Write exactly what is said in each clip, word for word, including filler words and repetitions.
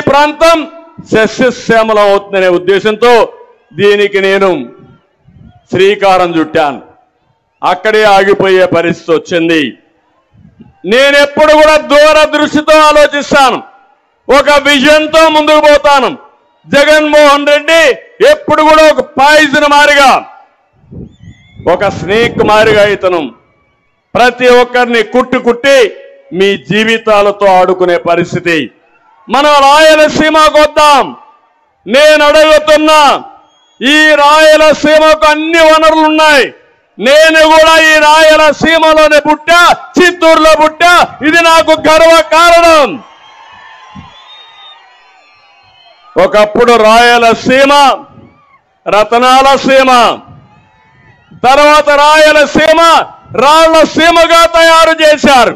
ప్రాంతం సస్యశ్యామలం అవుతుందనే ఉద్దేశంతో దీనికి నేను శ్రీకారం చుట్టాను. అక్కడే ఆగిపోయే పరిస్థితి వచ్చింది. నేను ఎప్పుడు కూడా దూరదృష్టితో ఆలోచిస్తాను, ఒక విజన్తో ముందుకు పోతాను. జగన్మోహన్ రెడ్డి ఎప్పుడు కూడా ఒక పాయిజన్ మారిగా, ఒక స్నేక్ మారిగా ఇతను ప్రతి ఒక్కరిని కుట్టి కుట్టి మీ జీవితాలతో ఆడుకునే పరిస్థితి. మనం రాయలసీమకు వద్దాం. నేను అడుగుతున్నా, ఈ రాయలసీమకు అన్ని వనరులు ఉన్నాయి. నేను కూడా ఈ రాయలసీమలోనే పుట్టా, చిత్తూరులో పుట్టా. ఇది నాకు గర్వ కారణం. ఒకప్పుడు రాయలసీమ రతనాల సీమ, తర్వాత రాయలసీమ రాళ్ల సీమగా తయారు చేశారు.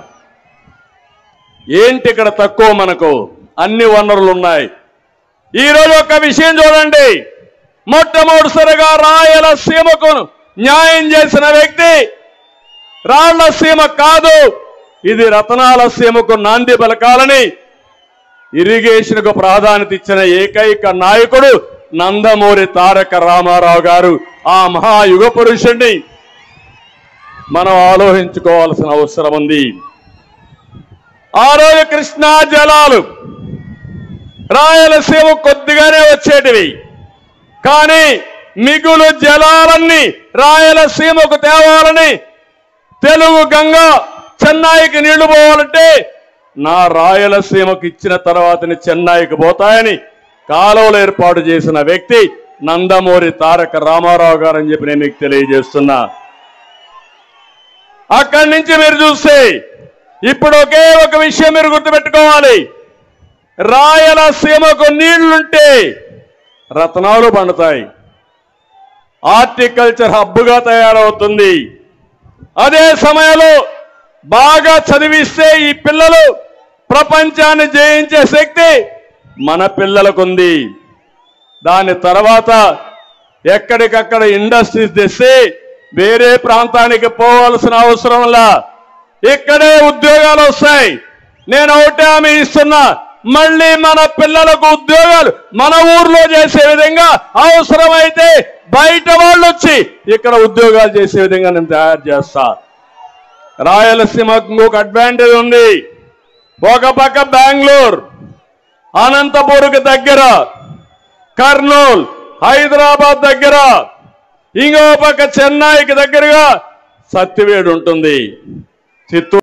ఏంటి ఇక్కడ తక్కువ? మనకు అన్ని వనరులు ఉన్నాయి. ఈరోజు ఒక విషయం చూడండి, మొట్టమొదటిసారిగా రాయలసీమకు న్యాయం చేసిన వ్యక్తి రాళ్ల సీమ కాదు, ఇది రతనాల సీమకు నాంది పలకాలని ఇరిగేషన్కు ప్రాధాన్యత ఇచ్చిన ఏకైక నాయకుడు నందమూరి తారక రామారావు గారు. ఆ మహాయుగ పురుషుడిని మనం ఆలోచించుకోవాల్సిన అవసరం ఉంది. ఆ రోజు కృష్ణా జలాలు రాయలసీమ కొద్దిగానే వచ్చేటివి, కానీ మిగులు జలాలన్నీ రాయలసీమకు తేవాలని, తెలుగు గంగ చెన్నైకి నీళ్లు పోవాలంటే నా రాయలసీమకు ఇచ్చిన తర్వాతని చెన్నైకి పోతాయని కాలువలు ఏర్పాటు చేసిన వ్యక్తి నందమూరి తారక రామారావు గారు అని చెప్పి నేను మీకు తెలియజేస్తున్నా. అక్కడి నుంచి మీరు చూస్తే ఇప్పుడు ఒకే ఒక విషయం మీరు గుర్తుపెట్టుకోవాలి, రాయలసీమకు నీళ్లుంటే రత్నాలు పండుతాయి, హార్టికల్చర్ హబ్గా తయారవుతుంది. అదే సమయంలో బాగా చదివిస్తే ఈ పిల్లలు ప్రపంచాన్ని జయించే శక్తి మన పిల్లలకుంది. దాని తర్వాత ఎక్కడికక్కడ ఇండస్ట్రీస్ తెస్తే వేరే ప్రాంతానికి పోవాల్సిన అవసరంలా ఇక్కడే ఉద్యోగాలు వస్తాయి. నేను ఒకటే హామీ ఇస్తున్నా, మళ్ళీ మన పిల్లలకు ఉద్యోగాలు మన ఊర్లో చేసే విధంగా, అవసరమైతే బయట వాళ్ళు వచ్చి ఇక్కడ ఉద్యోగాలు చేసే విధంగా నేను తయారు చేస్తా. రాయలసీమకు ఇంకొక అడ్వాంటేజ్ ఉంది. ఒక పక్క బెంగళూరు, అనంతపూర్కి దగ్గర, కర్నూలు, హైదరాబాద్ దగ్గర, ఇంకో పక్క చెన్నైకి దగ్గరగా సత్తివేడు ఉంటుంది. చిత్తూరు